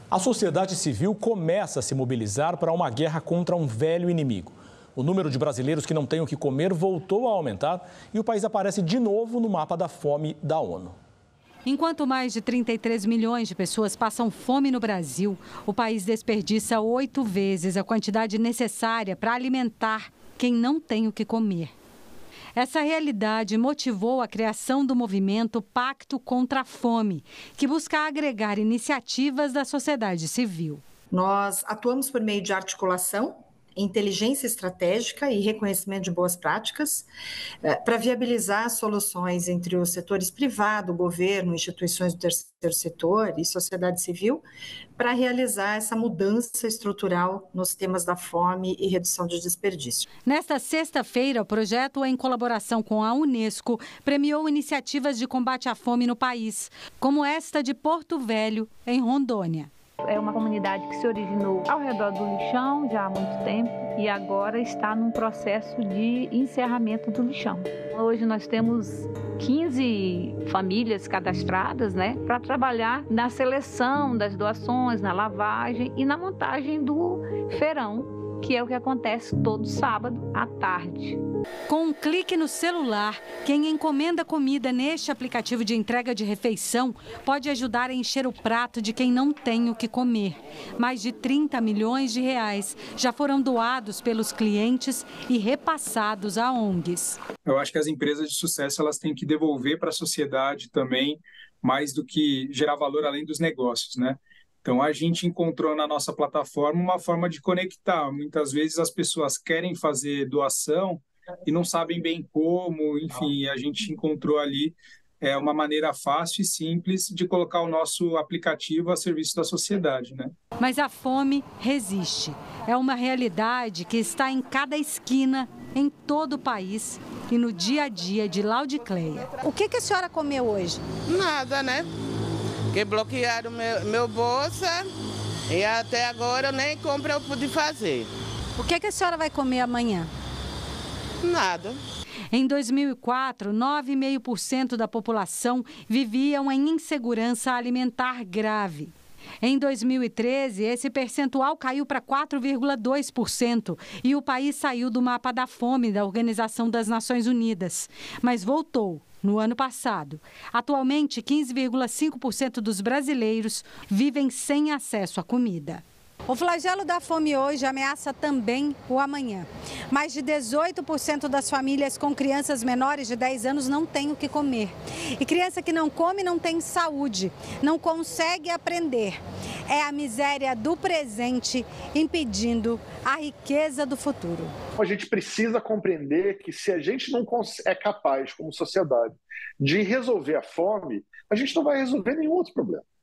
A sociedade civil começa a se mobilizar para uma guerra contra um velho inimigo. O número de brasileiros que não têm o que comer voltou a aumentar e o país aparece de novo no mapa da fome da ONU. Enquanto mais de 33 milhões de pessoas passam fome no Brasil, o país desperdiça 8 vezes a quantidade necessária para alimentar quem não tem o que comer. Essa realidade motivou a criação do movimento Pacto contra a Fome, que busca agregar iniciativas da sociedade civil. Nós atuamos por meio de articulação, inteligência estratégica e reconhecimento de boas práticas para viabilizar soluções entre os setores privado, governo, instituições do terceiro setor e sociedade civil para realizar essa mudança estrutural nos temas da fome e redução de desperdício. Nesta sexta-feira, o projeto, em colaboração com a Unesco, premiou iniciativas de combate à fome no país, como esta de Porto Velho, em Rondônia. É uma comunidade que se originou ao redor do lixão já há muito tempo e agora está num processo de encerramento do lixão. Hoje nós temos 15 famílias cadastradas, para trabalhar na seleção das doações, na lavagem e na montagem do feirão, que é o que acontece todo sábado à tarde. Com um clique no celular, quem encomenda comida neste aplicativo de entrega de refeição pode ajudar a encher o prato de quem não tem o que comer. Mais de 30 milhões de reais já foram doados pelos clientes e repassados a ONGs. Eu acho que as empresas de sucesso elas têm que devolver para a sociedade também mais do que gerar valor além dos negócios, Então, a gente encontrou na nossa plataforma uma forma de conectar. Muitas vezes as pessoas querem fazer doação e não sabem bem como, enfim, a gente encontrou ali uma maneira fácil e simples de colocar o nosso aplicativo a serviço da sociedade, Mas a fome resiste. É uma realidade que está em cada esquina, em todo o país e no dia a dia de Laudicleia. O que a senhora comeu hoje? Nada, Porque bloquearam meu bolsa e até agora nem compra eu pude fazer. O que a senhora vai comer amanhã? Nada. Em 2004, 9,5% da população viviam em insegurança alimentar grave. Em 2013, esse percentual caiu para 4,2% e o país saiu do mapa da fome da Organização das Nações Unidas, mas voltou no ano passado. Atualmente, 15,5% dos brasileiros vivem sem acesso à comida. O flagelo da fome hoje ameaça também o amanhã. Mais de 18% das famílias com crianças menores de 10 anos não têm o que comer. E criança que não come não tem saúde, não consegue aprender. É a miséria do presente impedindo a riqueza do futuro. A gente precisa compreender que se a gente não é capaz, como sociedade, de resolver a fome, a gente não vai resolver nenhum outro problema.